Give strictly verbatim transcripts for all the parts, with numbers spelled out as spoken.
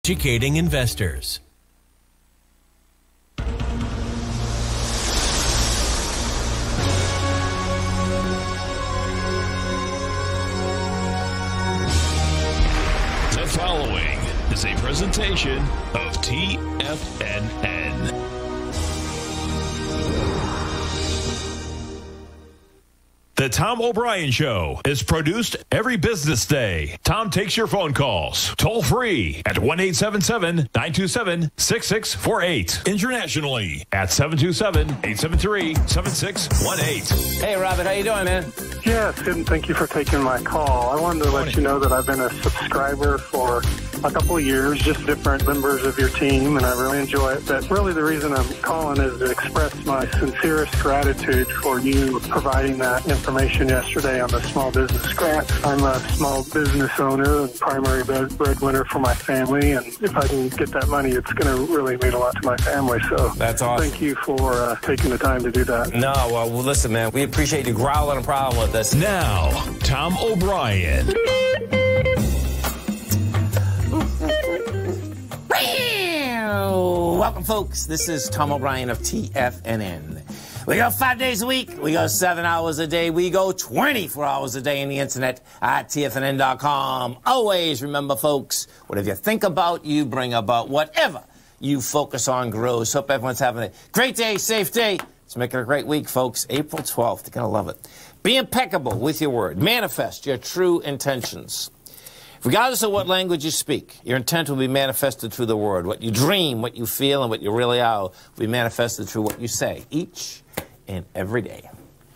Educating investors. The following is a presentation of T F N N. The Tom O'Brien Show is produced every business day. Tom takes your phone calls toll free at one eight seven seven, nine two seven, six six four eight. Internationally at seven two seven, eight seven three, seven six one eight. Hey, Robert, how you doing, man? Yes, and thank you for taking my call. I wanted to let you know that I've been a subscriber for a couple of years, just different members of your team, and I really enjoy it. But really the reason I'm calling is to express my sincerest gratitude for you providing that information yesterday on the small business grant. I'm a small business owner and primary breadwinner for my family, and if I can get that money, it's going to really mean a lot to my family. So that's awesome. Thank you for uh, taking the time to do that. No, well, well, listen, man, we appreciate you growling a problem with us. Now, Tom O'Brien. Welcome, folks. This is Tom O'Brien of T F N N. We go five days a week. We go seven hours a day. We go twenty-four hours a day on the internet at T F N N dot com. Always remember, folks, whatever you think about, you bring about. Whatever you focus on grows. Hope everyone's having a great day, safe day. Let's make it a great week, folks. April twelfth. You're going to love it. Be impeccable with your word. Manifest your true intentions. Regardless of what language you speak, your intent will be manifested through the word. What you dream, what you feel, and what you really are will be manifested through what you say each and every day.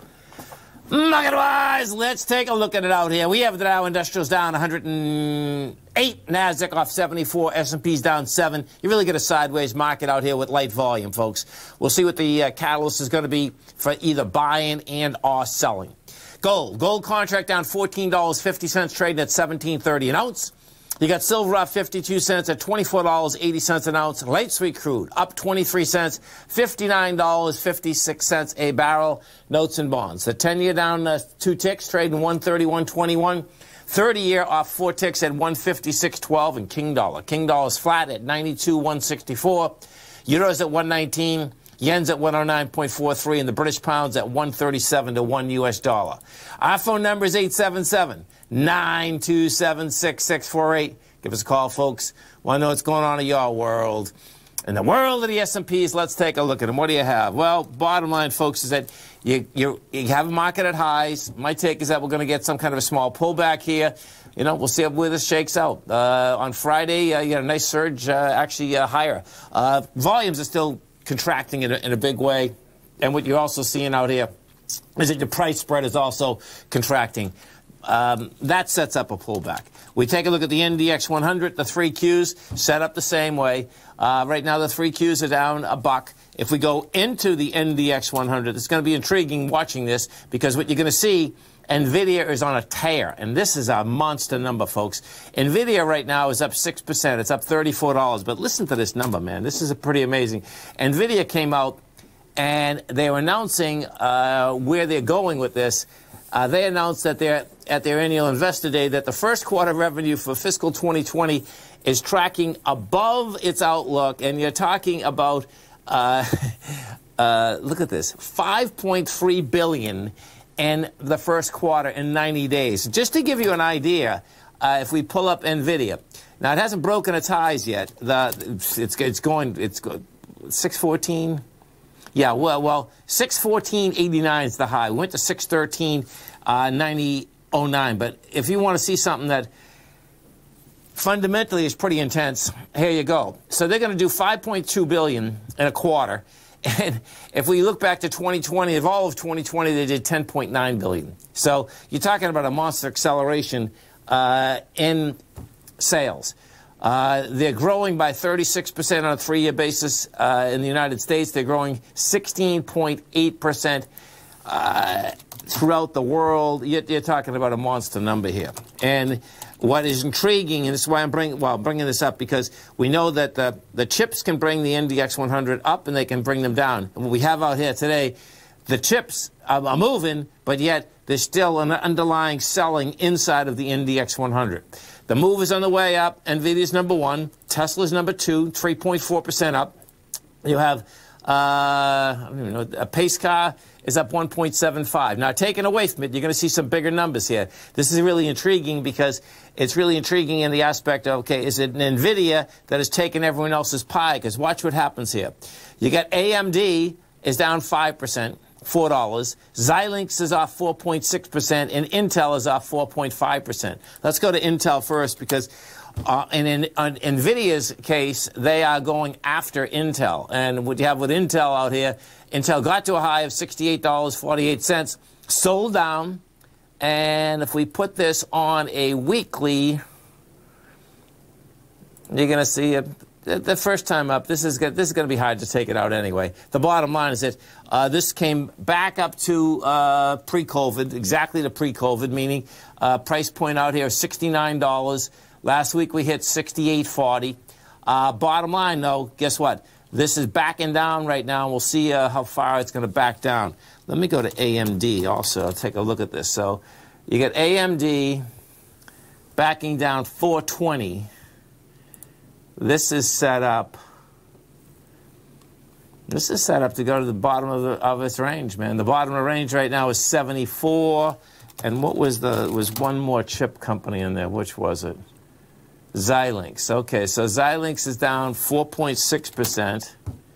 Market-wise, let's take a look at it out here. We have the Dow Industrials down one hundred eight, NASDAQ off seventy-four, S and P's down seven. You really get a sideways market out here with light volume, folks. We'll see what the uh, catalyst is going to be for either buying and or selling. Gold. Gold contract down fourteen dollars and fifty cents, trading at seventeen thirty an ounce. You got silver up fifty-two cents at twenty-four dollars and eighty cents an ounce. Light sweet crude up twenty-three cents, fifty-nine dollars and fifty-six cents a barrel. Notes and bonds. The ten-year down uh, two ticks, trading one thirty-one twenty-one. thirty-year off four ticks at one fifty-six twelve. And King Dollar. King Dollar's flat at ninety-two one sixty-four. Euros at one nineteen. Yen's at one oh nine point four three, and the British pound's at one thirty-seven to one U S dollar. Our phone number is eight seven seven, nine two seven, six six four eight. Give us a call, folks. Want to know what's going on in your world. In the world of the S and Ps, let's take a look at them. What do you have? Well, bottom line, folks, is that you, you, you have a market at highs. My take is that we're going to get some kind of a small pullback here. You know, we'll see where this shakes out. Uh, on Friday, uh, you had a nice surge, uh, actually uh, higher. Uh, volumes are still contracting in a, in a big way. And what you're also seeing out here is that your price spread is also contracting. Um, that sets up a pullback. We take a look at the N D X one hundred, the three Qs set up the same way. Uh, right now the three Qs are down a buck. If we go into the N D X one hundred, it's going to be intriguing watching this, because what you're going to see, NVIDIA is on a tear, and this is a monster number, folks. NVIDIA right now is up six percent. It's up thirty-four dollars. But listen to this number, man. This is a pretty amazing. NVIDIA came out, and they were announcing uh, where they're going with this. Uh, they announced that they're at their annual investor day that the first quarter revenue for fiscal twenty twenty is tracking above its outlook, and you're talking about, uh, uh, look at this, five point three billion dollars in the first quarter in ninety days. Just to give you an idea, uh, if we pull up NVIDIA, now it hasn't broken its highs yet. The, it's, it's going, it's six fourteen. Yeah, well, well, six fourteen eighty-nine is the high. We went to six thirteen ninety oh nine. But if you want to see something that fundamentally is pretty intense, here you go. So they're going to do five point two billion dollars in a quarter. And if we look back to twenty twenty, of all of twenty twenty, they did ten point nine billion dollars. So you're talking about a monster acceleration uh, in sales. Uh, they're growing by thirty-six percent on a three-year basis uh, in the United States. They're growing sixteen point eight percent uh, throughout the world. You're, you're talking about a monster number here. And what is intriguing, and this is why I'm bringing, well, bringing this up, because we know that the, the chips can bring the N D X one hundred up and they can bring them down. And what we have out here today, the chips are, are moving, but yet there's still an underlying selling inside of the N D X one hundred. The move is on the way up. NVIDIA's number one. Tesla's number two, three point four percent up. You have, uh, I don't even know, a pace car is up one point seven five. Now, taken away from it, you're going to see some bigger numbers here. This is really intriguing because it's really intriguing in the aspect of, okay, is it an NVIDIA that has taken everyone else's pie? Because watch what happens here. You got A M D is down five percent, four dollars. Xilinx is off four point six percent, and Intel is off four point five percent. Let's go to Intel first because uh, in, in, in NVIDIA's case, they are going after Intel. And what you have with Intel out here, Intel got to a high of sixty-eight dollars and forty-eight cents, sold down. And if we put this on a weekly, you're going to see it. The first time up, this is this is going to be hard to take it out anyway. The bottom line is that uh, this came back up to uh, pre-COVID, exactly to pre-COVID, meaning uh, price point out here sixty-nine dollars. Last week we hit sixty-eight forty. Uh, bottom line, though, guess what? This is backing down right now, and we'll see uh, how far it's going to back down. Let me go to A M D also. I'll take a look at this. So you get A M D backing down four twenty. This is set up. This is set up to go to the bottom of, the, of its range, man. The bottom of the range right now is seventy-four. And what was the, was one more chip company in there? Which was it? Xilinx. Okay, so Xilinx is down four point six percent.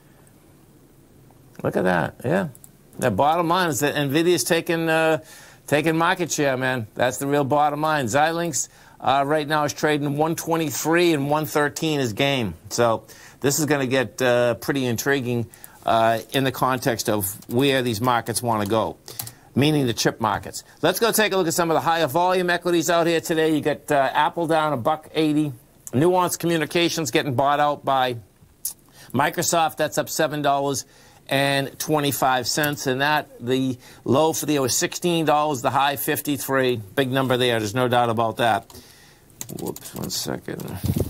Look at that, yeah. The bottom line is that NVIDIA's taking, uh, taking market share, man. That's the real bottom line. Xilinx Uh, right now is trading one twenty-three and one thirteen is game. So this is going to get uh, pretty intriguing uh, in the context of where these markets want to go, meaning the chip markets. Let's go take a look at some of the higher volume equities out here today. You got uh, Apple down a buck eighty. Nuance Communications getting bought out by Microsoft. That's up seven dollars and twenty-five cents. And that, the low for the year was sixteen dollars, the high fifty-three. Big number there. There's no doubt about that. Whoops, one second.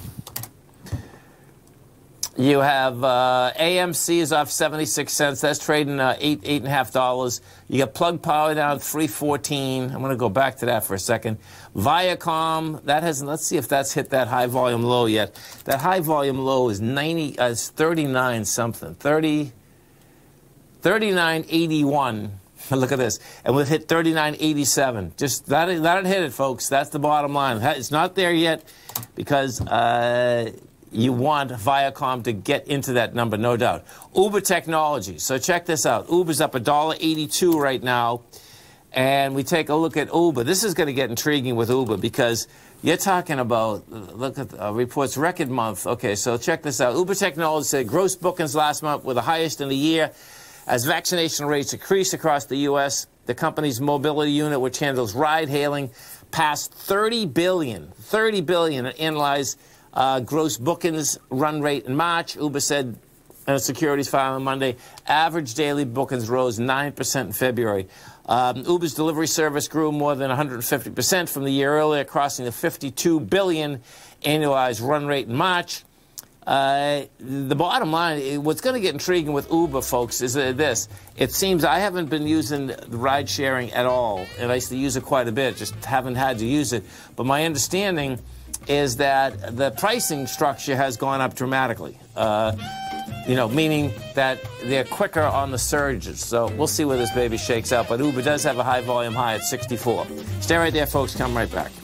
You have uh, A M C is off seventy-six cents. That's trading uh, eight, eight and a half dollars. You got Plug Power down three fourteen. I'm going to go back to that for a second. Viacom, that hasn't. Let's see if that's hit that high volume low yet. That high volume low is ninety. Uh, is thirty-nine something. thirty, thirty-nine eighty-one. Look at this. And we've hit thirty-nine eighty-seven. Just that, that hit it, folks. That's the bottom line. It's not there yet because uh, you want Viacom to get into that number, no doubt. Uber Technologies. So check this out. Uber's up one dollar eighty-two right now. And we take a look at Uber. This is going to get intriguing with Uber because you're talking about, look at the uh, reports, record month. Okay, so check this out. Uber Technologies said gross bookings last month were the highest in the year. As vaccination rates increase across the U S, the company's mobility unit, which handles ride-hailing, passed thirty billion dollars, thirty billion dollars in analyzed uh, gross bookings run rate in March. Uber said in a securities filing on Monday, average daily bookings rose nine percent in February. Um, Uber's delivery service grew more than one hundred fifty percent from the year earlier, crossing the fifty-two billion dollars annualized run rate in March. Uh, the bottom line, what's going to get intriguing with Uber, folks, is uh, this. It seems I haven't been using the ride sharing at all, and I used to use it quite a bit, just haven't had to use it. But my understanding is that the pricing structure has gone up dramatically, uh, you know, meaning that they're quicker on the surges. So we'll see where this baby shakes out. But Uber does have a high volume high at sixty-four. Stay right there, folks. Come right back.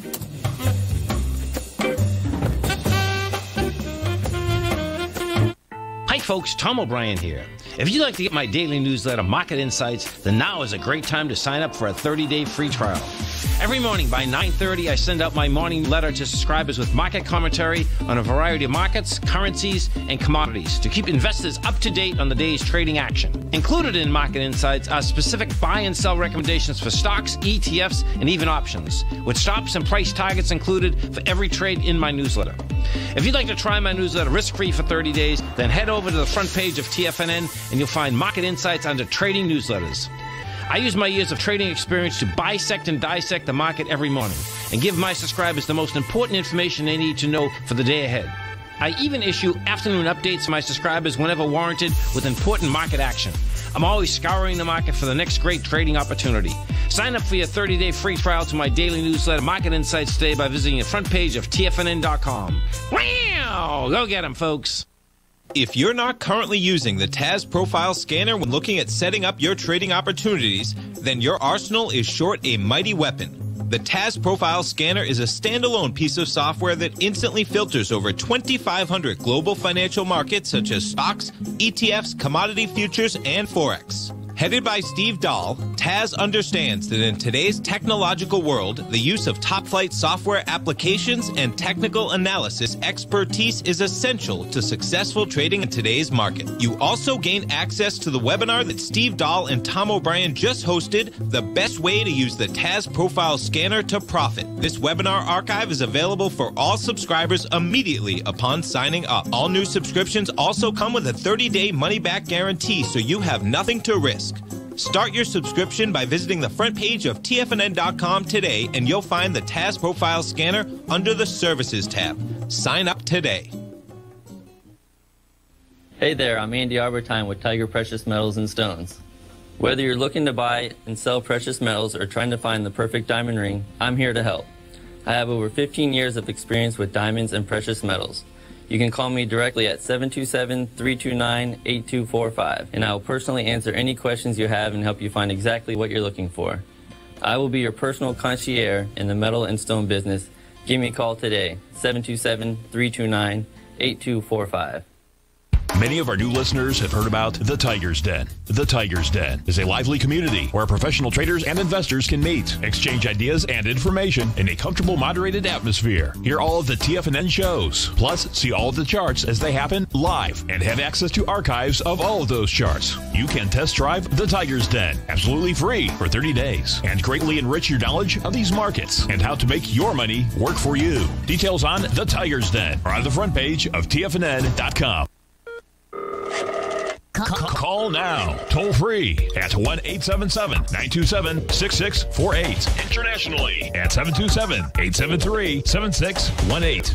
Hi folks, Tom O'Brien here. If you'd like to get my daily newsletter, Market Insights, then now is a great time to sign up for a thirty day free trial. Every morning by nine thirty, I send out my morning letter to subscribers with market commentary on a variety of markets, currencies, and commodities to keep investors up to date on the day's trading action. Included in Market Insights are specific buy and sell recommendations for stocks, E T Fs, and even options, with stops and price targets included for every trade in my newsletter. If you'd like to try my newsletter risk-free for thirty days, then head over to the front page of T F N N and you'll find Market Insights under Trading Newsletters. I use my years of trading experience to bisect and dissect the market every morning and give my subscribers the most important information they need to know for the day ahead. I even issue afternoon updates to my subscribers whenever warranted with important market action. I'm always scouring the market for the next great trading opportunity. Sign up for your thirty-day free trial to my daily newsletter, Market Insights, today by visiting the front page of T F N N dot com. Wow! Go get them, folks. If you're not currently using the T A Z Profile Scanner when looking at setting up your trading opportunities, then your arsenal is short a mighty weapon. The T A Z Profile Scanner is a standalone piece of software that instantly filters over twenty-five hundred global financial markets such as stocks, E T Fs, commodity futures, and Forex. Headed by Steve Dahl, T A Z understands that in today's technological world, the use of top-flight software applications and technical analysis expertise is essential to successful trading in today's market. You also gain access to the webinar that Steve Dahl and Tom O'Brien just hosted, The Best Way to Use the T A Z Profile Scanner to Profit. This webinar archive is available for all subscribers immediately upon signing up. All new subscriptions also come with a thirty-day money-back guarantee, so you have nothing to risk. Start your subscription by visiting the front page of T F N N dot com today, and you'll find the T A Z Profile Scanner under the Services tab. Sign up today. Hey there, I'm Andy Arbertine with Tiger Precious Metals and Stones. Whether you're looking to buy and sell precious metals or trying to find the perfect diamond ring, I'm here to help. I have over fifteen years of experience with diamonds and precious metals. You can call me directly at seven two seven, three two nine, eight two four five, and I will personally answer any questions you have and help you find exactly what you're looking for. I will be your personal concierge in the metal and stone business. Give me a call today, seven two seven, three two nine, eight two four five. Many of our new listeners have heard about The Tiger's Den. The Tiger's Den is a lively community where professional traders and investors can meet, exchange ideas and information in a comfortable, moderated atmosphere. Hear all of the T F N N shows, plus see all of the charts as they happen live and have access to archives of all of those charts. You can test drive The Tiger's Den absolutely free for thirty days and greatly enrich your knowledge of these markets and how to make your money work for you. Details on The Tiger's Den are on the front page of T F N N dot com. Call now, toll free at one eight seven seven, nine two seven, six six four eight. Internationally at seven two seven, eight seven three, seven six one eight.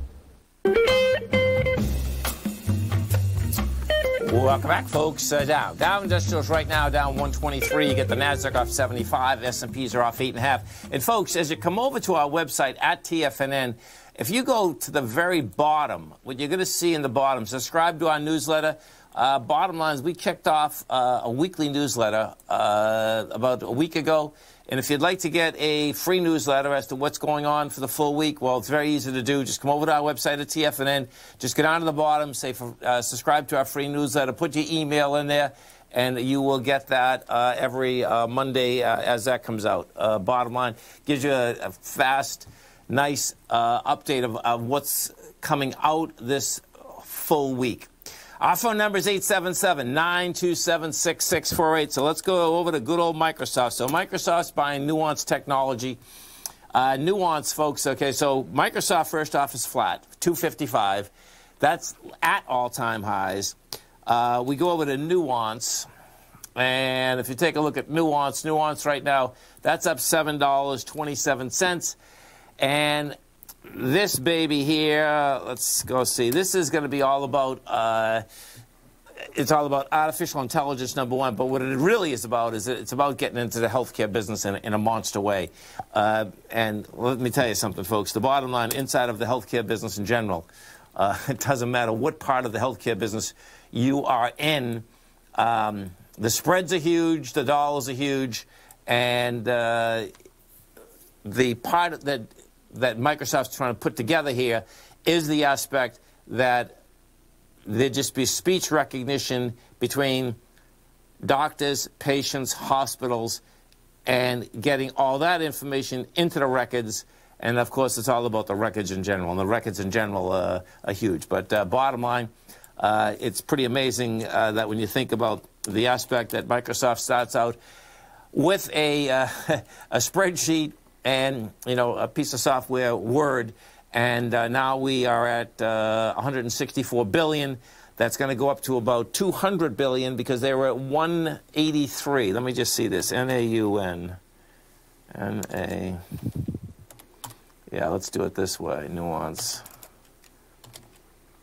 Welcome back, folks. Uh, Dow. Dow Industrials right now down one twenty-three. You get the NASDAQ off seventy-five. S and Ps are off eight point five. And, folks, as you come over to our website at T F N N, if you go to the very bottom, what you're going to see in the bottom, subscribe to our newsletter. Uh, bottom line is we kicked off uh, a weekly newsletter uh, about a week ago. And if you'd like to get a free newsletter as to what's going on for the full week, well, it's very easy to do. Just come over to our website at T F N N. Just go down to the bottom, say for, uh, subscribe to our free newsletter, put your email in there, and you will get that uh, every uh, Monday uh, as that comes out. Uh, bottom line, gives you a, a fast, nice uh, update of, of what's coming out this full week. Our phone number is eight seven seven, nine two seven, six six four eight. So let's go over to good old Microsoft. So Microsoft's buying Nuance Technology. Uh, Nuance, folks, okay, so Microsoft first off is flat, two fifty-five. That's at all-time highs. Uh, we go over to Nuance. And if you take a look at Nuance, Nuance right now, that's up seven dollars and twenty-seven cents. And this baby here, let's go see. This is going to be all about, uh, it's all about artificial intelligence, number one. But what it really is about is it's about getting into the healthcare business in, in a monster way. Uh, and let me tell you something, folks. The bottom line, inside of the healthcare business in general, uh, it doesn't matter what part of the healthcare business you are in. Um, the spreads are huge. The dollars are huge. And uh, the part that... that Microsoft's trying to put together here is the aspect that there just be speech recognition between doctors, patients, hospitals, and getting all that information into the records. And, of course, it's all about the records in general. And the records in general uh, are huge. But uh, bottom line, uh, it's pretty amazing uh, that when you think about the aspect that Microsoft starts out with a, uh, a spreadsheet and, you know, a piece of software, Word, and uh, now we are at uh, one hundred sixty-four billion dollars. That's going to go up to about two hundred billion dollars because they were at one eighty-three. Let me just see this. N A U N. N A. Yeah, let's do it this way. Nuance.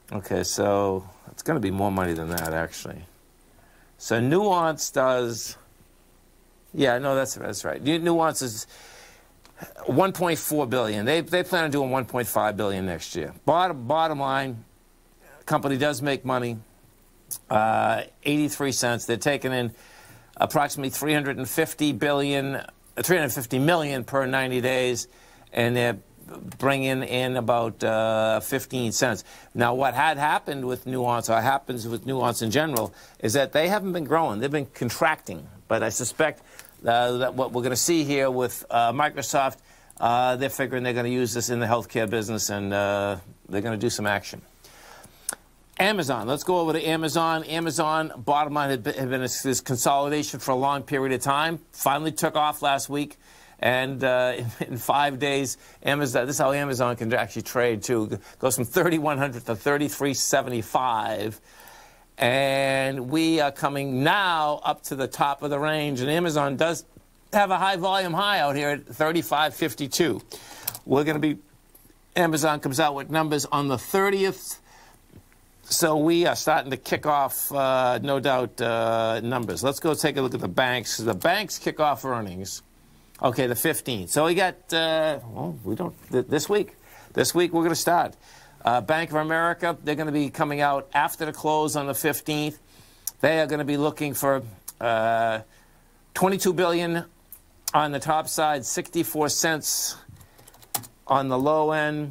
Okay, so it's going to be more money than that, actually. So Nuance does, yeah, no, that's that's right. Nuance is one point four billion dollars. They they plan on doing one point five billion dollars next year. Bottom bottom line, company does make money, uh, eighty-three cents. They're taking in approximately three hundred fifty billion dollars, three hundred fifty million dollars per ninety days, and they're bringing in about uh, fifteen cents. Now, what had happened with Nuance, or happens with Nuance in general, is that they haven't been growing. They've been contracting. But I suspect uh, that what we're going to see here with uh, Microsoft, uh, they're figuring they're going to use this in the healthcare business, and uh, they're going to do some action. Amazon. Let's go over to Amazon. Amazon, bottom line, had been, had been this, this consolidation for a long period of time. Finally took off last week. And uh, in, in five days, Amazon, this is how Amazon can actually trade, too. It goes from thirty-one hundred to thirty-three seventy-five. And we are coming now up to the top of the range. And Amazon does have a high volume high out here at thirty-five fifty-two. We're going to be, Amazon comes out with numbers on the thirtieth. So we are starting to kick off, uh, no doubt, uh, numbers. Let's go take a look at the banks. The banks kick off earnings. Okay, the fifteenth. So we got, uh, well, we don't, th this week. This week we're going to start. Uh, Bank of America, they're going to be coming out after the close on the fifteenth. They are going to be looking for uh, twenty-two billion dollars on the top side, sixty-four cents on the low end.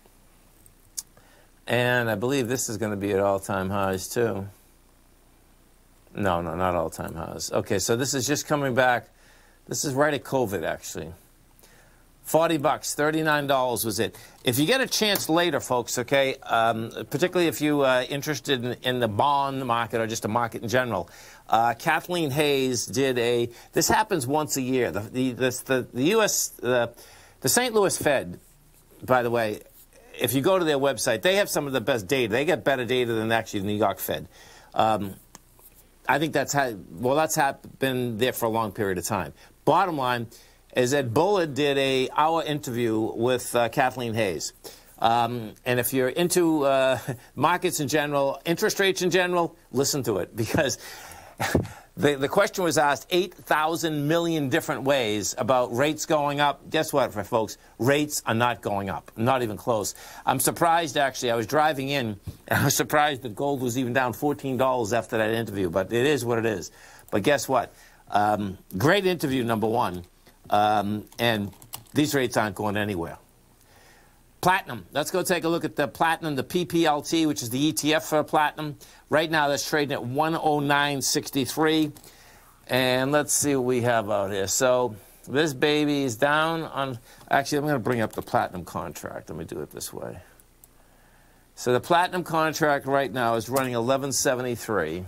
And I believe this is going to be at all-time highs, too. No, no, not all-time highs. Okay, so this is just coming back. This is right at COVID, actually. forty bucks, thirty-nine dollars was it. If you get a chance later, folks, okay, um, particularly if you're uh, interested in, in the bond market or just the market in general, uh, Kathleen Hayes did a, this happens once a year. The, the, this, the, the U S, uh, the Saint Louis Fed, by the way, if you go to their website, they have some of the best data. They get better data than actually the New York Fed. Um, I think that's how, well, that's how, been there for a long period of time. Bottom line is that Bullard did a hour interview with uh, Kathleen Hayes. Um, and if you're into uh, markets in general, interest rates in general, listen to it. Because the, the question was asked eight thousand million different ways about rates going up. Guess what, for folks? Rates are not going up. Not even close. I'm surprised, actually. I was driving in, and I was surprised that gold was even down fourteen dollars after that interview. But it is what it is. But guess what? Um, great interview, number one. Um, and these rates aren't going anywhere. Platinum. Let's go take a look at the platinum, the P P L T, which is the E T F for platinum. Right now, that's trading at one oh nine sixty-three. And let's see what we have out here. So this baby is down on... Actually, I'm going to bring up the platinum contract. Let me do it this way. So the platinum contract right now is running eleven seventy-three.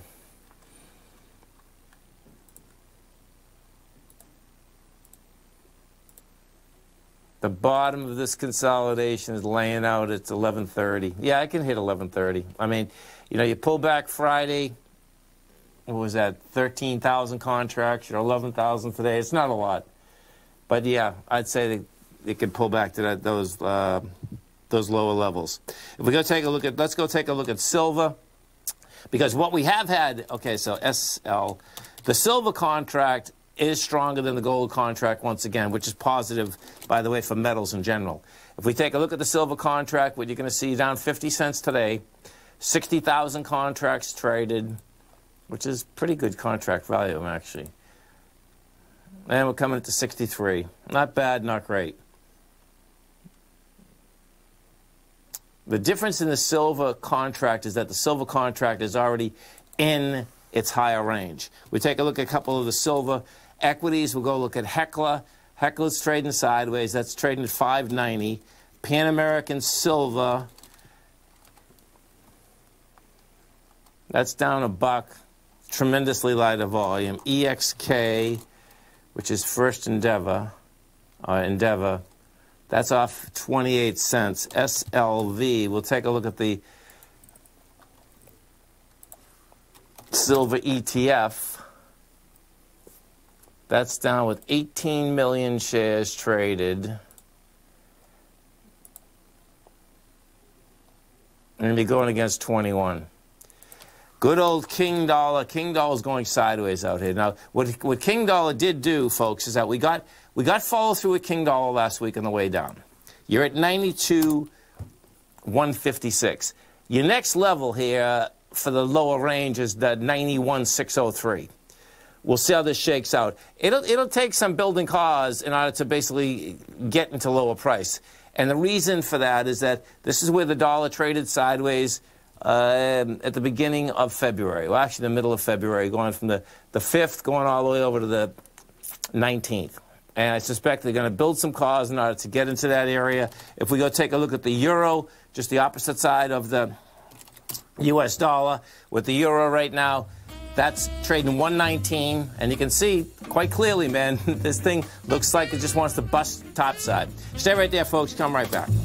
The bottom of this consolidation is laying out at eleven thirty. Yeah, I can hit eleven thirty. I mean, you know, you pull back Friday, what was that, thirteen thousand contracts, or eleven thousand today. It's not a lot. But, yeah, I'd say they, they could pull back to that, those, uh, those lower levels. If we go take a look at, let's go take a look at silver. Because what we have had, okay, so S L, the silver contract is stronger than the gold contract once again, which is positive, by the way, for metals in general. If we take a look at the silver contract, what you're going to see down fifty cents today, sixty thousand contracts traded, which is pretty good contract value, actually. And we're coming to sixty-three. Not bad, not great. The difference in the silver contract is that the silver contract is already in its higher range. We take a look at a couple of the silver equities. We'll go look at Hecla. Hecla's trading sideways. That's trading at five ninety. Pan American Silver, that's down a buck. Tremendously lighter volume. E X K, which is First Endeavor, uh, Endeavor, that's off twenty-eight cents. S L V, we'll take a look at the silver E T F. That's down with eighteen million shares traded. and be going against twenty-one. Good old King Dollar. King Dollar's going sideways out here. Now, what, what King Dollar did do, folks, is that we got, we got follow through with King Dollar last week on the way down. You're at ninety-two one fifty-six. Your next level here for the lower range is the ninety-one six oh three. We'll see how this shakes out. It'll, it'll take some building cause in order to basically get into lower price. And the reason for that is that this is where the dollar traded sideways uh, at the beginning of February. Well, actually, the middle of February, going from the, the fifth, going all the way over to the nineteenth. And I suspect they're going to build some cause in order to get into that area. If we go take a look at the euro, just the opposite side of the U S dollar, with the euro right now, that's trading one nineteen, and you can see quite clearly, man, this thing looks like it just wants to bust topside. Stay right there, folks. Come right back.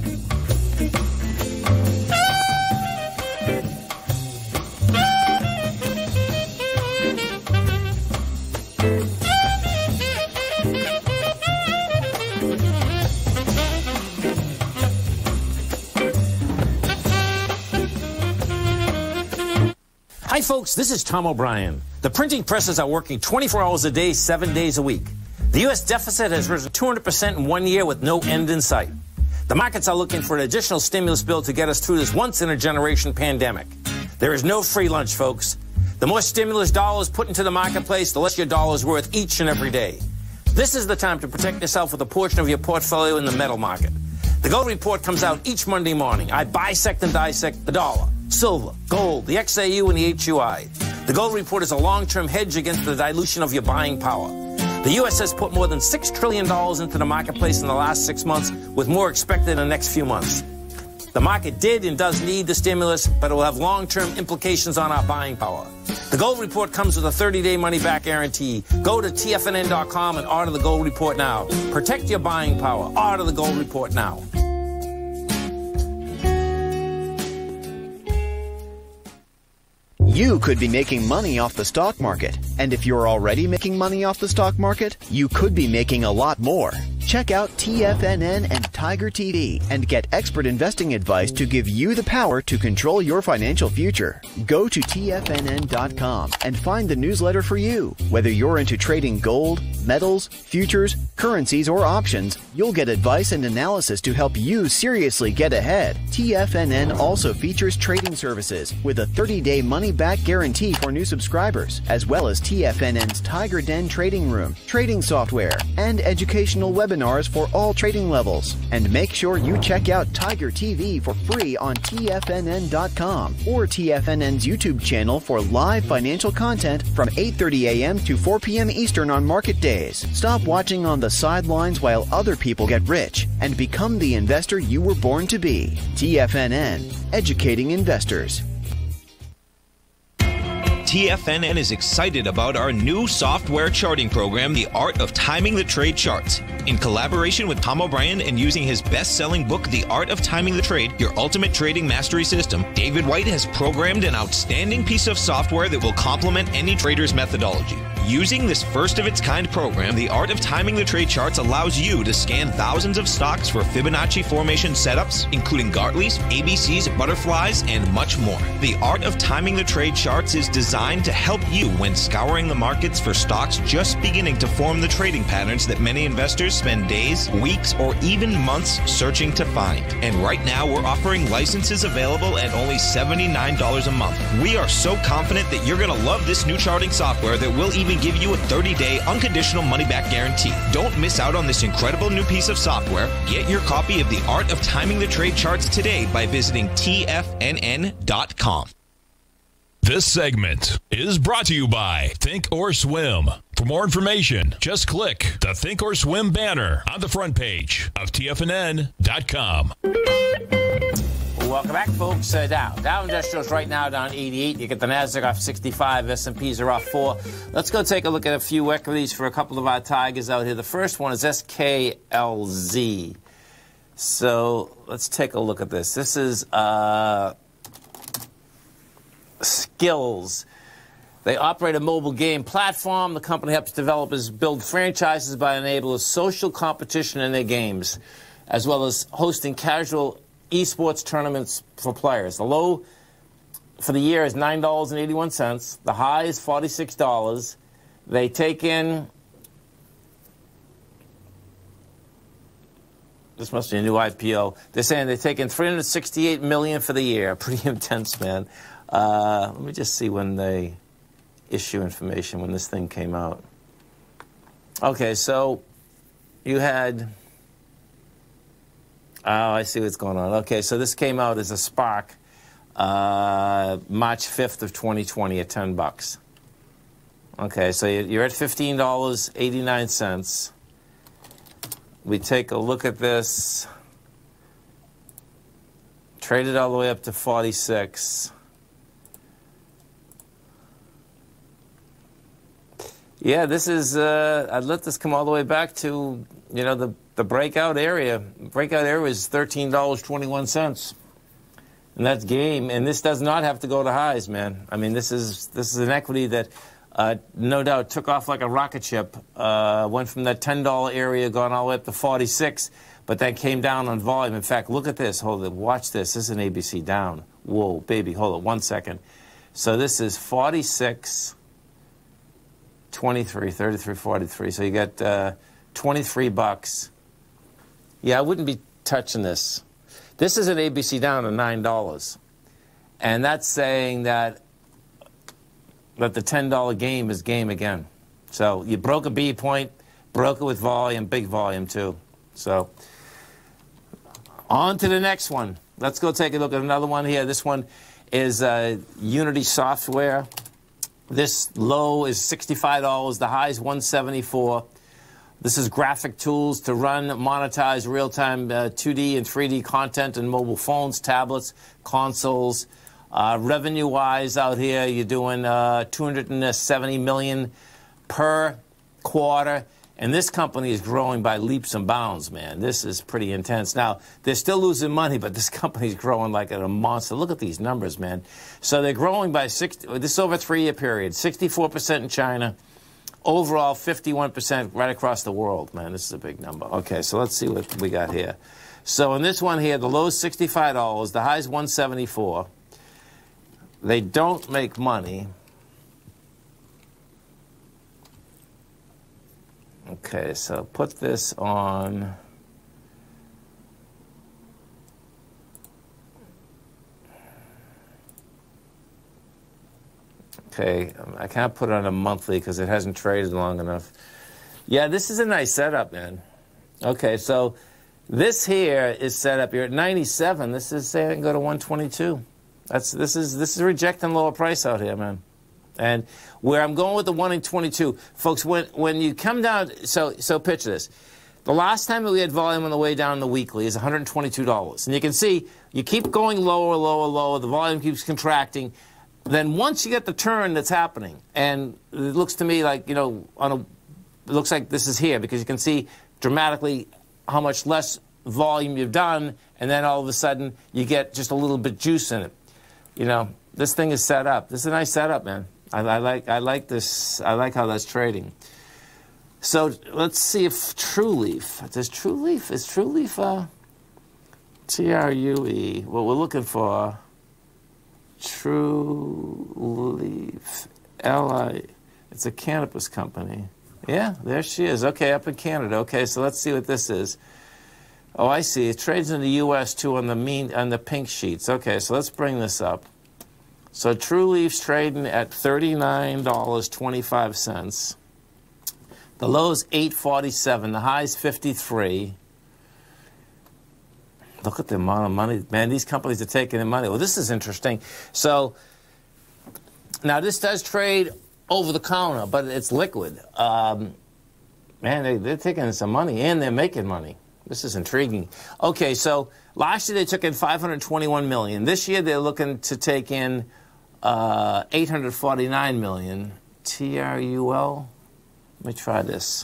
Hi, folks. This is Tom O'Brien. The printing presses are working twenty-four hours a day, seven days a week. The U S deficit has risen two hundred percent in one year with no end in sight. The markets are looking for an additional stimulus bill to get us through this once-in-a-generation pandemic. There is no free lunch, folks. The more stimulus dollars put into the marketplace, the less your dollar is worth each and every day. This is the time to protect yourself with a portion of your portfolio in the metal market. The Gold Report comes out each Monday morning. I bisect and dissect the dollar, silver, gold, the X A U, and the H U I. The Gold Report is a long-term hedge against the dilution of your buying power. The U S has put more than six trillion dollars into the marketplace in the last six months, with more expected in the next few months. The market did and does need the stimulus, but it will have long-term implications on our buying power. The Gold Report comes with a thirty-day money-back guarantee. Go to T F N N dot com and order the Gold Report now. Protect your buying power. Order the Gold Report now. You could be making money off the stock market. And if you're already making money off the stock market, you could be making a lot more. Check out T F N N and Tiger T V and get expert investing advice to give you the power to control your financial future. Go to T F N N dot com and find the newsletter for you. Whether you're into trading gold, metals, futures, currencies, or options, you'll get advice and analysis to help you seriously get ahead. T F N N also features trading services with a thirty-day money-back guarantee for new subscribers, as well as T F N N's Tiger Den trading room, trading software, and educational webinars for all trading levels. And make sure you check out Tiger T V for free on T F N N dot com or T F N N's YouTube channel for live financial content from eight thirty a m to four p m Eastern on market days. Stop watching on the sidelines while other people get rich and become the investor you were born to be. T F N N, educating investors. T F N N is excited about our new software charting program, The Art of Timing the Trade Charts. In collaboration with Tom O'Brien and using his best-selling book, The Art of Timing the Trade, Your Ultimate Trading Mastery System, David White has programmed an outstanding piece of software that will complement any trader's methodology. Using this first-of-its-kind program, The Art of Timing the Trade Charts allows you to scan thousands of stocks for Fibonacci formation setups, including Gartley's, A B C's, butterflies, and much more. The Art of Timing the Trade Charts is designed to help you when scouring the markets for stocks just beginning to form the trading patterns that many investors spend days, weeks, or even months searching to find. And right now, we're offering licenses available at only seventy-nine dollars a month. We are so confident that you're going to love this new charting software that will even give you a thirty-day unconditional money-back guarantee. Don't miss out on this incredible new piece of software. Get your copy of The Art of Timing the Trade Charts today by visiting T F N N dot com. This segment is brought to you by Think or Swim. For more information, just click the Think or Swim banner on the front page of T F N N dot com. Welcome back, folks. Uh, Dow. Dow Industrials right now down eighty-eight. You get the Nasdaq off sixty-five. S and P's are off four. Let's go take a look at a few equities for a couple of our tigers out here. The first one is S K L Z. So let's take a look at this. This is uh, Skills. They operate a mobile game platform. The company helps developers build franchises by enabling social competition in their games, as well as hosting casual esports tournaments for players. The low for the year is nine dollars and eighty-one cents. The high is forty-six dollars. They take in, this must be a new I P O. They're saying they take in three hundred sixty-eight million dollars for the year. Pretty intense, man. Uh, let me just see when they issue information, when this thing came out. Okay, so you had, oh, I see what's going on. Okay, so this came out as a SPARC, uh, March fifth of twenty twenty at ten bucks. Okay, so you're at fifteen dollars and eighty-nine cents. We take a look at this. Traded all the way up to forty-six. Yeah, this is, uh, I'd let this come all the way back to, you know, the, the breakout area. Breakout area is thirteen dollars and twenty-one cents. And that's game. And this does not have to go to highs, man. I mean, this is, this is an equity that uh, no doubt took off like a rocket ship. Uh, went from that ten dollar area, gone all the way up to forty-six, but then came down on volume. In fact, look at this. Hold it. Watch this. This is an A B C down. Whoa, baby. Hold it one second. So this is forty-six. twenty-three, thirty-three, forty-three. So you got uh, twenty-three bucks. Yeah, I wouldn't be touching this. This is an A B C down to nine dollars. And that's saying that, that the ten dollar game is game again. So you broke a B point, broke it with volume, big volume too. So on to the next one. Let's go take a look at another one here. This one is uh, Unity Software. This low is sixty-five dollars. The high is one seventy-four. This is graphic tools to run, monetize real-time uh, two D and three D content on mobile phones, tablets, consoles. Uh, revenue-wise out here, you're doing uh, two hundred seventy million dollars per quarter. And this company is growing by leaps and bounds, man. This is pretty intense. Now, they're still losing money, but this company is growing like a monster. Look at these numbers, man. So they're growing by sixty, this is over a three-year period, sixty-four percent in China, overall fifty-one percent right across the world, man. This is a big number. Okay, so let's see what we got here. So in this one here, the low is sixty-five dollars, the high is one seventy-four. They don't make money. Okay, so put this on. Okay, I can't put it on a monthly because it hasn't traded long enough. Yeah, this is a nice setup, man. Okay, so this here is set up. You're at ninety-seven. This is saying I can go to one twenty-two. That's this is this is rejecting lower price out here, man. And where I'm going with the one in twenty-two, folks, when when you come down, so so picture this. The last time that we had volume on the way down the weekly is one hundred twenty-two dollars. And you can see you keep going lower, lower, lower. The volume keeps contracting. Then once you get the turn that's happening, and it looks to me like, you know, on a, it looks like this is here because you can see dramatically how much less volume you've done, and then all of a sudden you get just a little bit juice in it. You know, this thing is set up. This is a nice setup, man. I, I like I like this. I like how that's trading. So let's see if TrueLeaf. Does TrueLeaf is TrueLeaf uh, T R U E? What we're looking for. TrueLeaf. L I. It's a cannabis company. Yeah, there she is. Okay, up in Canada. Okay, so let's see what this is. Oh, I see. It trades in the U S too on the mean on the pink sheets. Okay, so let's bring this up. So TrueLeaf's trading at thirty-nine dollars and twenty-five cents. The low's eight forty-seven. The high's fifty-three. Look at the amount of money. Man, these companies are taking in money. Well, this is interesting. So now this does trade over the counter, but it's liquid. Um, man, they, they're taking in some money, and they're making money. This is intriguing. Okay, so last year they took in five hundred twenty-one million dollars. This year they're looking to take in uh, eight hundred forty-nine million dollars. T R U L. Let me try this.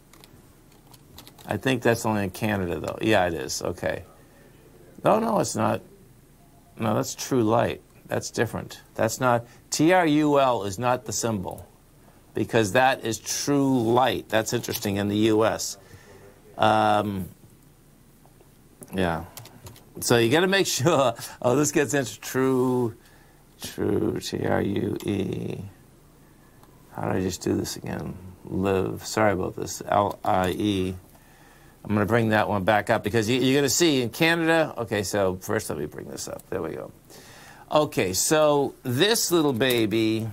I think that's only in Canada, though. Yeah, it is. Okay. No, no, it's not. No, that's True Light. That's different. That's not. T R U L is not the symbol because that is True Light. That's interesting in the U S Um, yeah. So you got to make sure. Oh, this gets into true, true, T R U E. How did I just do this again? Live. Sorry about this. L I E. I'm going to bring that one back up because you, you're going to see in Canada. Okay, so first let me bring this up. There we go. Okay, so this little baby.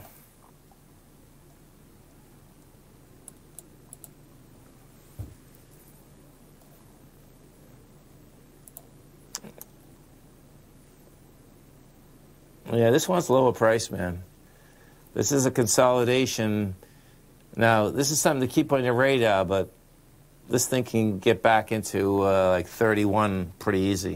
Yeah, this one's lower price, man. This is a consolidation. Now, this is something to keep on your radar, but this thing can get back into uh, like thirty-one pretty easy.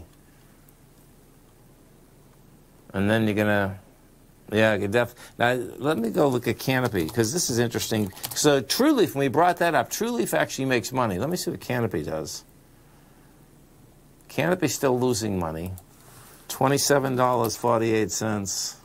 And then you're going to, yeah, you def now let me go look at Canopy, because this is interesting. So TrueLeaf, when we brought that up, TrueLeaf actually makes money. Let me see what Canopy does. Canopy's still losing money. twenty-seven dollars and forty-eight cents.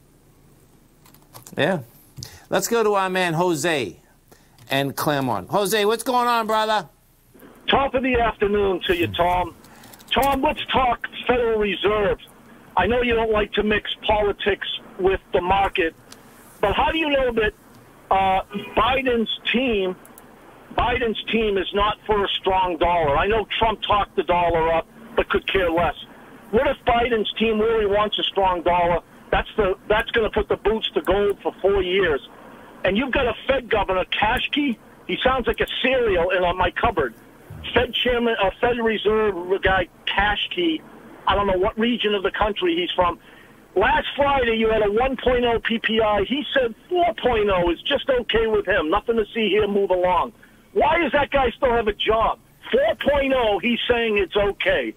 Yeah. Let's go to our man Jose and Claremont. Jose, what's going on, brother? Top of the afternoon to you, Tom. Tom, let's talk Federal Reserve. I know you don't like to mix politics with the market, but how do you know that uh, Biden's team, Biden's team is not for a strong dollar? I know Trump talked the dollar up, but could care less. What if Biden's team really wants a strong dollar? That's the that's going to put the boots to gold for four years. And you've got a Fed governor, Kashke. He sounds like a cereal in uh, my cupboard. Fed chairman, a uh, Fed Reserve guy, Kashke. I don't know what region of the country he's from. Last Friday, you had a one point oh P P I. He said four point oh is just okay with him. Nothing to see here, move along. Why does that guy still have a job? four point oh, he's saying it's okay.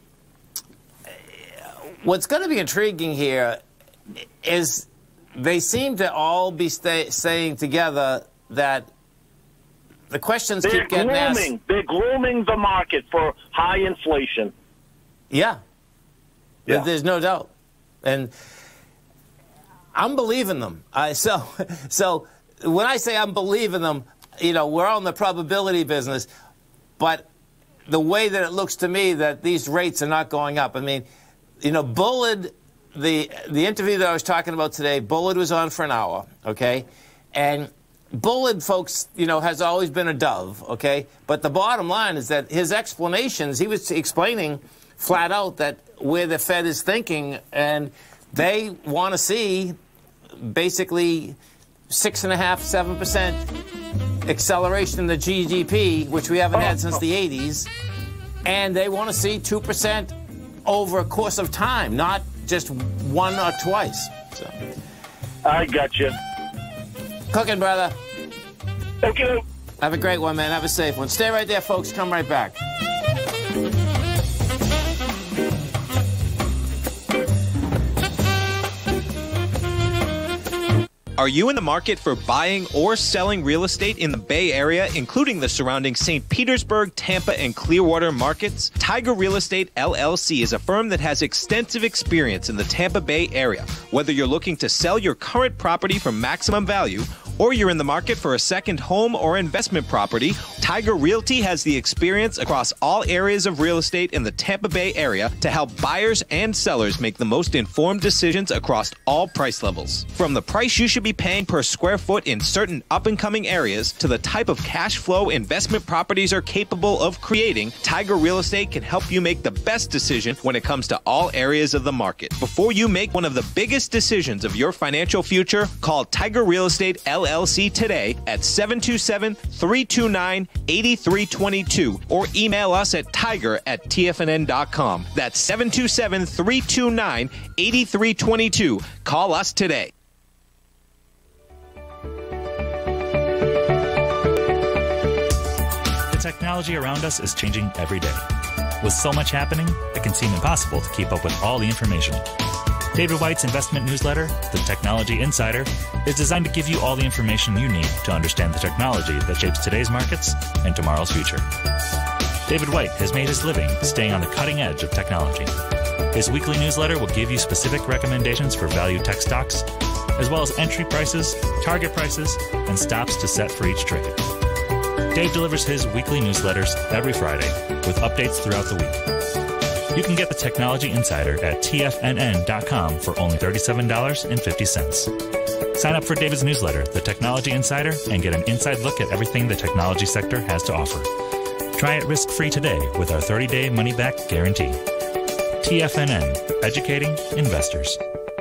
What's going to be intriguing here is they seem to all be stay, saying together that the questions They're keep getting grooming. asked. They're grooming the market for high inflation. Yeah. Yeah. There's no doubt. And I'm believing them. I, so, so when I say I'm believing them, you know, we're all in the probability business, but the way that it looks to me that these rates are not going up. I mean, you know, Bullard, the the interview that I was talking about today, Bullard was on for an hour, okay? And Bullard, folks, you know, has always been a dove, okay? But the bottom line is that his explanations, he was explaining flat out that where the Fed is thinking, and they want to see basically six and a half, seven percent acceleration in the G D P, which we haven't had since the eighties, and they want to see two percent over a course of time, not just one or twice. So, I got you. Cooking, brother. Okay. Have a great one, man. Have a safe one. Stay right there, folks. Come right back. Are you in the market for buying or selling real estate in the Bay Area, including the surrounding Saint Petersburg, Tampa, and Clearwater markets? Tiger Real Estate L L C is a firm that has extensive experience in the Tampa Bay area. Whether you're looking to sell your current property for maximum value, or you're in the market for a second home or investment property, Tiger Realty has the experience across all areas of real estate in the Tampa Bay area to help buyers and sellers make the most informed decisions across all price levels. From the price you should be paying per square foot in certain up-and-coming areas to the type of cash flow investment properties are capable of creating, Tiger Real Estate can help you make the best decision when it comes to all areas of the market. Before you make one of the biggest decisions of your financial future, call Tiger Real Estate L L C today at seven two seven, three two nine, eight three two two or email us at tiger at T F N N dot com. That's seven two seven, three two nine, eight three two two. Call us today. The technology around us is changing every day. With so much happening, it can seem impossible to keep up with all the information. David White's investment newsletter, The Technology Insider, is designed to give you all the information you need to understand the technology that shapes today's markets and tomorrow's future. David White has made his living staying on the cutting edge of technology. His weekly newsletter will give you specific recommendations for value tech stocks, as well as entry prices, target prices, and stops to set for each trade. Dave delivers his weekly newsletters every Friday with updates throughout the week. You can get the Technology Insider at T F N N dot com for only thirty-seven dollars and fifty cents. Sign up for David's newsletter, The Technology Insider, and get an inside look at everything the technology sector has to offer. Try it risk-free today with our thirty-day money-back guarantee. T F N N, educating investors.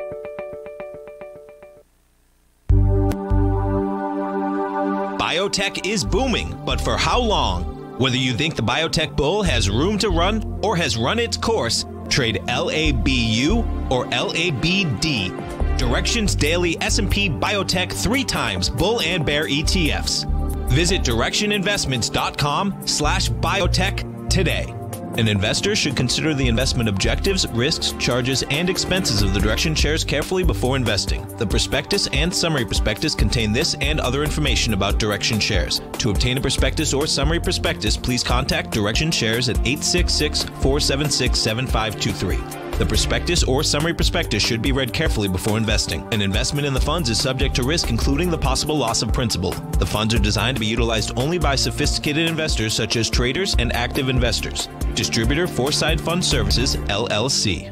Biotech is booming, but for how long? Whether you think the biotech bull has room to run or has run its course, trade L A B U or L A B D. Direction's daily S and P Biotech three times bull and bear E T Fs. Visit direction investments dot com slash biotech today. An investor should consider the investment objectives, risks, charges, and expenses of the Direction shares carefully before investing. The prospectus and summary prospectus contain this and other information about Direction shares. To obtain a prospectus or summary prospectus, please contact Direction shares at eight six six, four seven six, seven five two three. The prospectus or summary prospectus should be read carefully before investing. An investment in the funds is subject to risk, including the possible loss of principal. The funds are designed to be utilized only by sophisticated investors such as traders and active investors. Distributor Foreside Fund Services, L L C.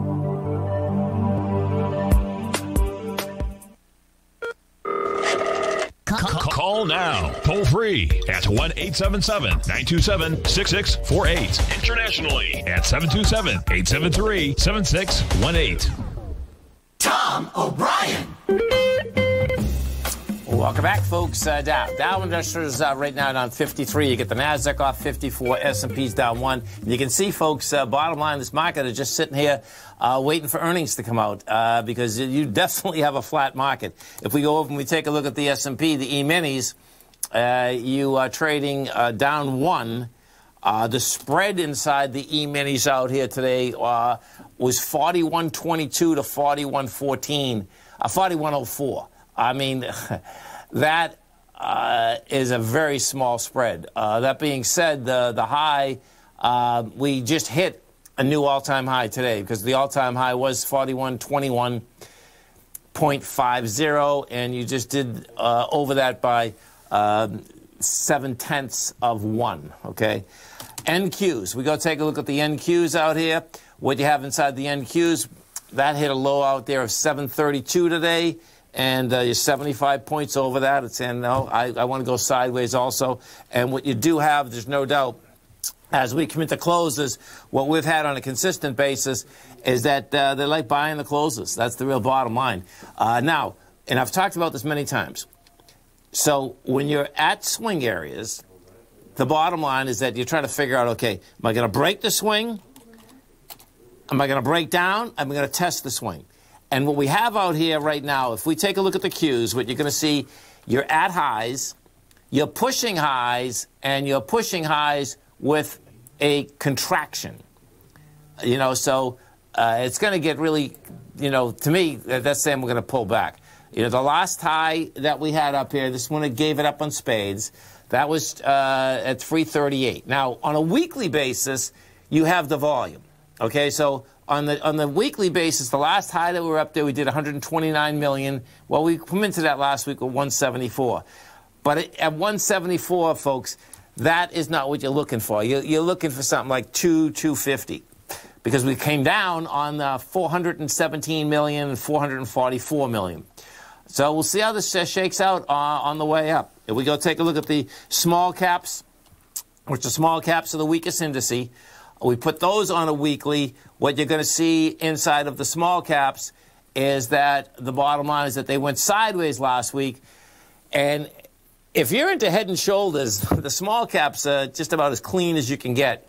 Call now, toll free at one eight seven seven, nine two seven, six six four eight. Internationally at seven two seven, eight seven three, seven six one eight. Tom O'Brien. Welcome back, folks. Uh, Dow. Dow Industrials uh, right now down fifty-three. You get the NASDAQ off fifty-four. S and P's down one. And you can see, folks, uh, bottom line, this market is just sitting here uh, waiting for earnings to come out uh, because you definitely have a flat market. If we go over and we take a look at the S and P, the E-minis, uh, you are trading uh, down one. Uh, the spread inside the E-minis out here today uh, was forty-one twenty-two to forty-one fourteen, uh, forty-one oh four. I mean, that uh, is a very small spread. Uh, that being said, the, the high, uh, we just hit a new all-time high today because the all-time high was forty-one twenty-one point five zero, and you just did uh, over that by uh, seven-tenths of one, okay? N Qs. We go take a look at the N Qs out here. What you have inside the N Qs, that hit a low out there of seven thirty-two today. And uh, you're seventy-five points over that. It's saying, no, I, I want to go sideways also. And what you do have, there's no doubt, as we come into closes, what we've had on a consistent basis is that uh, they like buying the closes. That's the real bottom line. Uh, now, and I've talked about this many times. So when you're at swing areas, the bottom line is that you're trying to figure out, okay, am I going to break the swing? Am I going to break down? Am I going to test the swing? And what we have out here right now, if we take a look at the Qs, what you're going to see, you're at highs, you're pushing highs, and you're pushing highs with a contraction. You know, so uh, it's going to get really, you know, to me, that's saying we're going to pull back. You know, the last high that we had up here, this one that gave it up on spades, that was uh, at three thirty-eight. Now, on a weekly basis, you have the volume. Okay, so on the on the weekly basis, the last high that we were up there, we did one hundred twenty-nine million. Well, we come into that last week with one seventy-four. But at one seventy-four, folks, that is not what you're looking for. You're, you're looking for something like two, two fifty. Because we came down on uh, four hundred seventeen million and four hundred forty-four million. So we'll see how this uh, shakes out uh, on the way up. If we go take a look at the small caps, which the small caps are the weakest indice, we put those on a weekly. What you're going to see inside of the small caps is that the bottom line is that they went sideways last week. And if you're into head and shoulders, the small caps are just about as clean as you can get.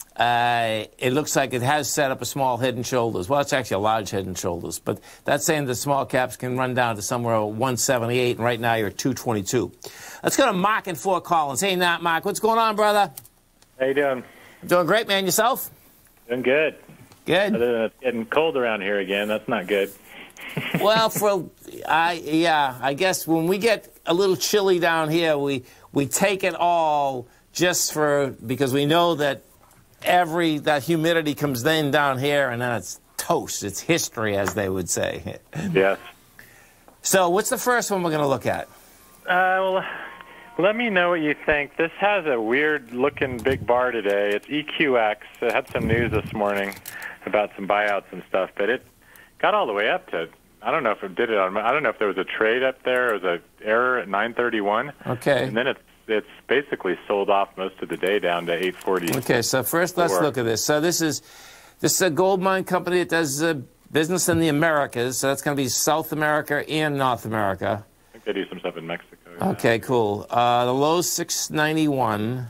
Uh, it looks like it has set up a small head and shoulders. Well, it's actually a large head and shoulders. But that's saying the small caps can run down to somewhere at one seventy-eight, and right now you're at two twenty-two. Let's go to Mark in Fort Collins. Hey, Nat, Mark, what's going on, brother? How you doing? Doing great, man. Yourself? Doing good. Good. Other than it's getting cold around here again. That's not good. Well, for I yeah, I guess when we get a little chilly down here, we we take it all just for because we know that every that humidity comes in down here, and then it's toast. It's history, as they would say. Yes. So, what's the first one we're going to look at? Uh, well, Let me know what you think. This has a weird-looking big bar today. It's E Q X. It had some news this morning about some buyouts and stuff, but it got all the way up to, I don't know if it did it on, I don't know if there was a trade up there. It was an error at nine thirty-one. Okay. And then it's it's basically sold off most of the day down to eight forty. Okay, so first let's look at this. So this is this is a gold mine company that does uh, business in the Americas. So that's going to be South America and North America. I think they do some stuff in Mexico. Yeah. Okay, cool. Uh, the low's six ninety-one.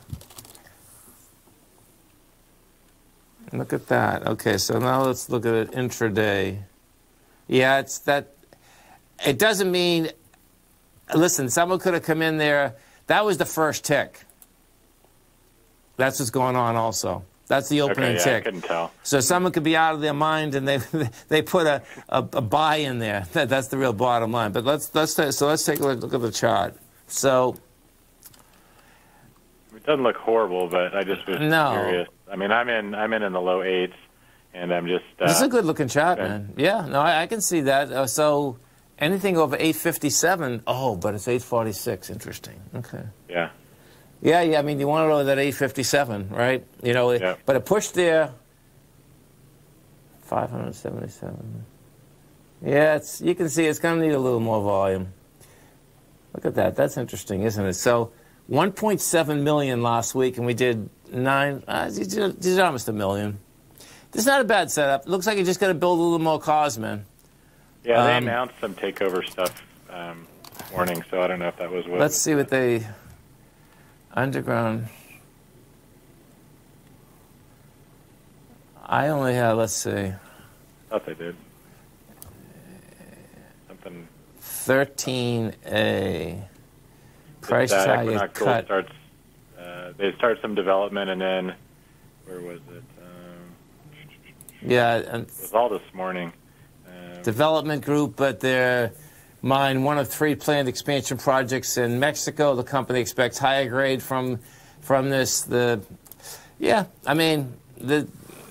Look at that. Okay, so now let's look at it intraday. Yeah, it's that. It doesn't mean. Listen, someone could have come in there. That was the first tick. That's what's going on also. That's the opening okay, yeah, tick. I couldn't tell. So someone could be out of their mind and they they put a, a, a buy in there. That, that's the real bottom line. But let's let's so let's take a look, look at the chart. So it doesn't look horrible, but I just was no. curious. I mean, I'm in I'm in in the low eights, and I'm just. Uh, this is a good looking chart, okay. man. Yeah, no, I, I can see that. Uh, so anything over eight fifty-seven. Oh, but it's eight forty-six. Interesting. Okay. Yeah. Yeah, yeah. I mean, you want to know that eight fifty-seven, right? You know, yeah. But it pushed there. five seventy-seven. Yeah, it's. You can see it's going to need a little more volume. Look at that. That's interesting, isn't it? So, one point seven million last week, and we did nine. Uh, you did, did almost a million. This is not a bad setup. It looks like you just got to build a little more cars, man. Yeah, they um, announced some takeover stuff um, this morning, so I don't know if that was what. Let's see what they. Underground. I only have, let's see. I thought they did. Something. thirteen A. Price that target Equinox Gold cut. starts. Uh, they start some development, and then where was it? Um, Yeah, and it was all this morning. Um, development group, but they're mine one of three planned expansion projects in Mexico. The company expects higher grade from from this. The yeah, I mean the.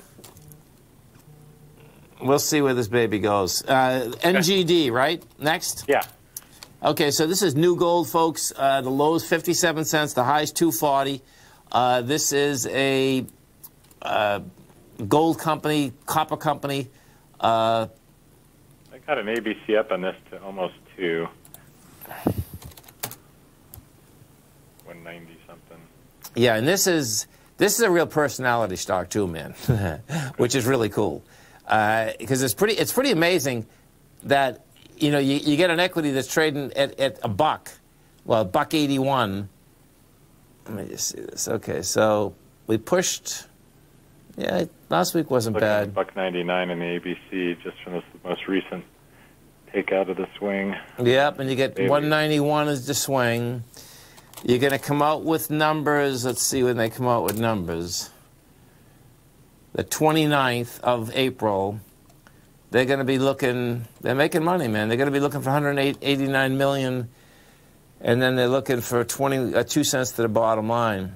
We'll see where this baby goes. Uh, N G D, right? Next. Yeah. Okay, so this is new gold, folks. Uh, the low is fifty-seven cents. The high is two forty. Uh, this is a uh, gold company, copper company. Uh, I got an A B C up on this to almost two. one ninety something. Yeah, and this is this is a real personality stock too, man, which is really cool. Because uh, it's pretty it's pretty amazing that you know you, you get an equity that's trading at, at a buck, well, buck eighty-one. Let me just see this. Okay, so we pushed. Yeah, last week wasn't Looking bad. at buck ninety-nine in the A B C just from this most recent take out of the swing. Yep, and you get Maybe. one ninety-one is the swing. You're going to come out with numbers. Let's see when they come out with numbers. The twenty-ninth of April, they're going to be looking, they're making money, man. They're going to be looking for one hundred eighty-nine million dollars, and then they're looking for twenty, uh, two cents to the bottom line.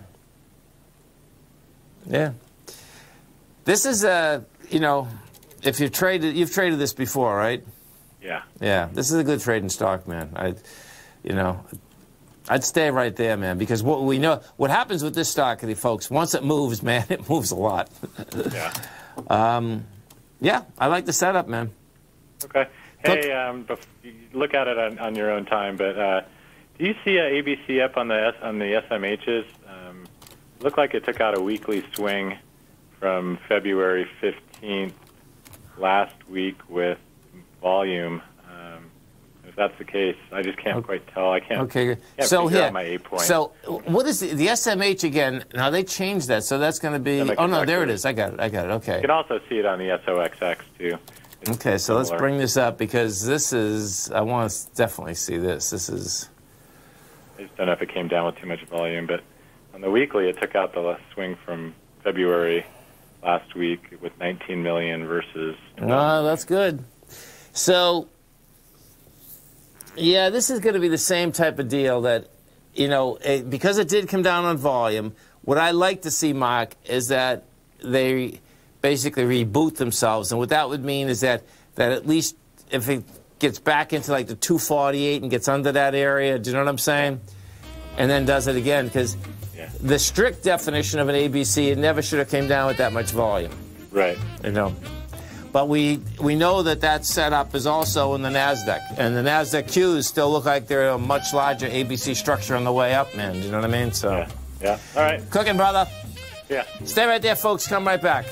Yeah. This is, uh, you know, if you've traded, you've traded this before, right? Yeah. Yeah, this is a good trading stock, man. I, you know, I'd stay right there, man, because what we know, what happens with this stock, folks, once it moves, man, it moves a lot. Yeah. um, yeah, I like the setup, man. Okay. Hey, um, bef- you look at it on, on your own time, but uh, do you see a A B C up on the S- on the S M Hs? Um, looked like it took out a weekly swing from February fifteenth last week with volume. Um, if that's the case, I just can't okay. quite tell. I can't. Okay. Can't so figure here, out my eight point. so what is the, the S M H again? Now they changed that, so that's going to be. Oh no, there it is. I got it. I got it. Okay. You can also see it on the S O X X too. It's okay, so similar. let's bring this up because this is. I want to definitely see this. This is. I just don't know if it came down with too much volume, but on the weekly, it took out the last swing from February last week with nineteen million versus. Oh, that's good. So, yeah, this is going to be the same type of deal that, you know, it, because it did come down on volume, what I like to see, Mark, is that they basically reboot themselves. And what that would mean is that, that at least if it gets back into like the two forty-eight and gets under that area, do you know what I'm saying? and then does it again, because yeah. the strict definition of an A B C, it never should have came down with that much volume. Right. You know. But we we know that that setup is also in the NASDAQ. And the NASDAQ Qs still look like they're a much larger A B C structure on the way up, man. Do you know what I mean? So. Yeah. yeah. All right. Cooking, brother. Yeah. Stay right there, folks. Come right back.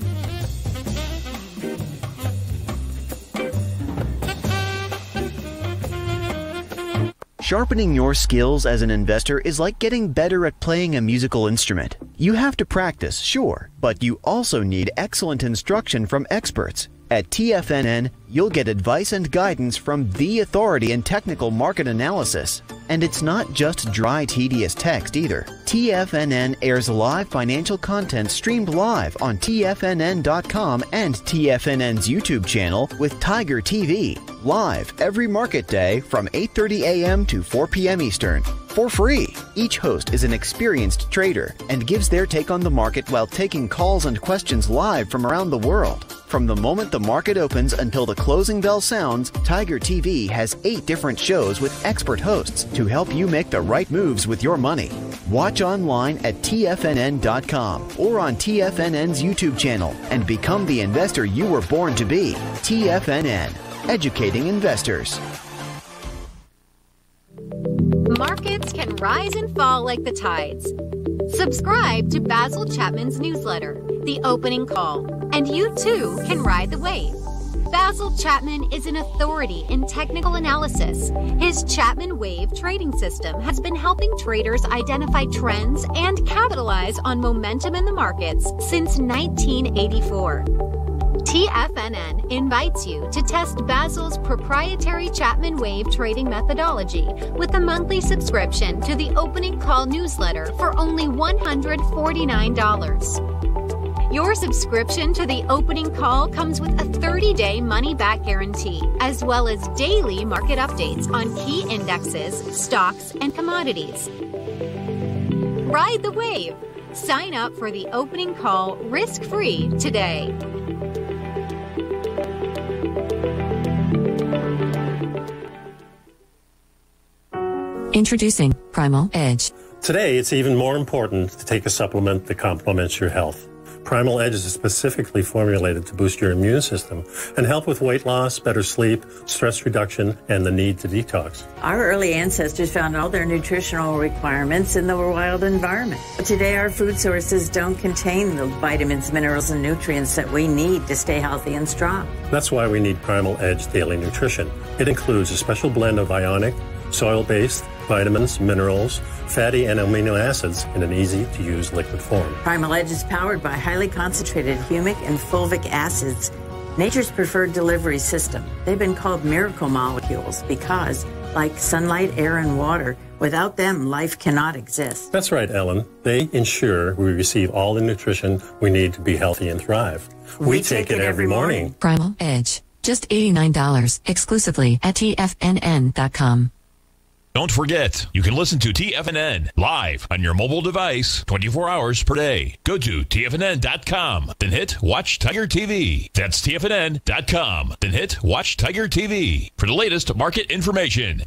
Sharpening your skills as an investor is like getting better at playing a musical instrument. You have to practice, sure, but you also need excellent instruction from experts. At T F N N, you'll get advice and guidance from the authority in technical market analysis. And it's not just dry, tedious text either. T F N N airs live financial content streamed live on T F N N dot com and T F N N's YouTube channel with Tiger T V, live every market day from eight thirty a m to four p m Eastern, for free. Each host is an experienced trader and gives their take on the market while taking calls and questions live from around the world. From the moment the market opens until the closing bell sounds, Tiger T V has eight different shows with expert hosts to help you make the right moves with your money. Watch online at T F N N dot com or on T F N N's YouTube channel and become the investor you were born to be. T F N N, educating investors. Markets can rise and fall like the tides. Subscribe to Basil Chapman's newsletter, The Opening Call, and you too can ride the wave. Basil Chapman is an authority in technical analysis. His Chapman Wave trading system has been helping traders identify trends and capitalize on momentum in the markets since nineteen eighty-four. T F N N invites you to test Basil's proprietary Chapman Wave trading methodology with a monthly subscription to the Opening Call newsletter for only one hundred forty-nine dollars. Your subscription to the Opening Call comes with a thirty day money-back guarantee, as well as daily market updates on key indexes, stocks, and commodities. Ride the wave. Sign up for the Opening Call risk-free today. Introducing Primal Edge. Today, it's even more important to take a supplement that complements your health. Primal Edge is specifically formulated to boost your immune system and help with weight loss, better sleep, stress reduction, and the need to detox. Our early ancestors found all their nutritional requirements in the wild environment. But today, our food sources don't contain the vitamins, minerals, and nutrients that we need to stay healthy and strong. That's why we need Primal Edge Daily Nutrition. It includes a special blend of ionic, soil-based vitamins, minerals, fatty and amino acids in an easy-to-use liquid form. Primal Edge is powered by highly concentrated humic and fulvic acids, nature's preferred delivery system. They've been called miracle molecules because, like sunlight, air, and water, without them, life cannot exist. That's right, Ellen. They ensure we receive all the nutrition we need to be healthy and thrive. We, we take, take it, it every morning. morning. Primal Edge, just eighty-nine dollars, exclusively at T F N N dot com. Don't forget, you can listen to T F N N live on your mobile device twenty-four hours per day. Go to T F N N dot com, then hit Watch Tiger T V. That's T F N N dot com, then hit Watch Tiger T V for the latest market information.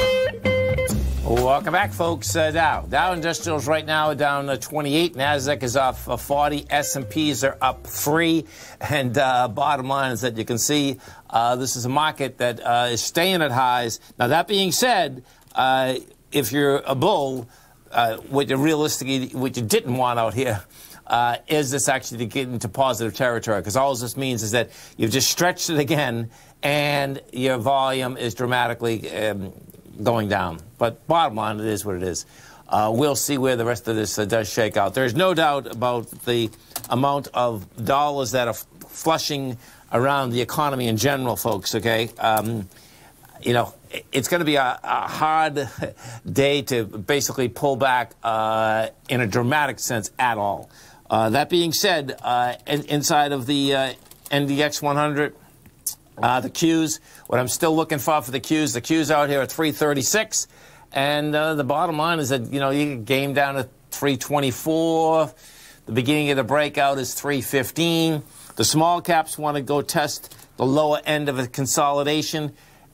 Welcome back, folks. Uh, Dow. Dow Industrials right now are down uh, twenty-eight. NASDAQ is off uh, forty. S and Ps are up three. And uh, bottom line is that you can see uh, this is a market that uh, is staying at highs. Now, that being said, Uh, if you're a bull, uh, what you realistically, what you didn't want out here uh, is this actually to get into positive territory, because all this means is that you've just stretched it again and your volume is dramatically um, going down. But bottom line, it is what it is. Uh, we'll see where the rest of this uh, does shake out. There's no doubt about the amount of dollars that are flushing around the economy in general, folks, okay? Um, you know, it's going to be a, a hard day to basically pull back uh, in a dramatic sense at all. Uh, that being said, uh, in, inside of the uh, N D X one hundred, uh, the Qs, what I'm still looking for for the Qs, the Qs out here are three thirty-six. And uh, the bottom line is that, you know, you get game down to three twenty-four. The beginning of the breakout is three fifteen. The small caps want to go test the lower end of a consolidation.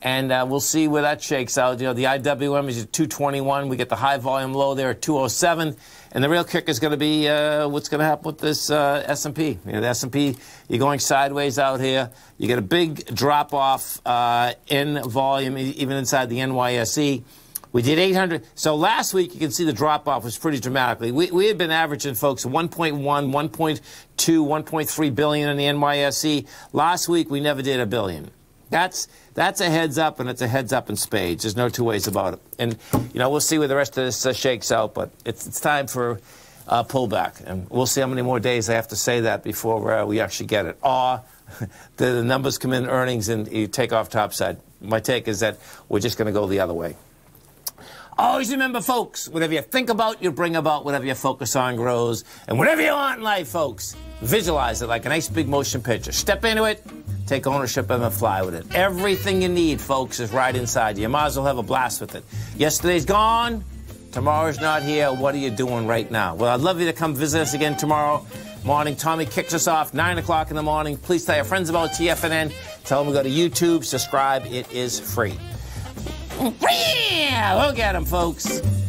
And uh, we'll see where that shakes out. You know, the I W M is at two twenty-one. We get the high volume low there at two oh seven. And the real kick is going to be uh, what's going to happen with this uh, S and P. You know, the S and P, you're going sideways out here. You get a big drop-off uh, in volume, even inside the N Y S E. We did eight hundred. So last week, you can see the drop-off was pretty dramatically. We, we had been averaging, folks, one point one, one point two, one point three billion in the N Y S E. Last week, we never did a billion. That's that's a heads up, and it's a heads up in spades. There's no two ways about it. And, you know, we'll see where the rest of this uh, shakes out, but it's, it's time for a pullback. And we'll see how many more days I have to say that before uh, we actually get it. Or the, the numbers come in earnings and you take off topside. My take is that we're just going to go the other way. Always remember, folks, whatever you think about, you bring about. Whatever you focus on grows. And whatever you want in life, folks, visualize it like a nice big motion picture. Step into it, take ownership of it, and fly with it. Everything you need, folks, is right inside you. You might as well have a blast with it. Yesterday's gone. Tomorrow's not here. What are you doing right now? Well, I'd love you to come visit us again tomorrow morning. Tommy kicks us off nine o'clock in the morning. Please tell your friends about T F N N. Tell them to go to YouTube. Subscribe. It is free. Look at them, folks.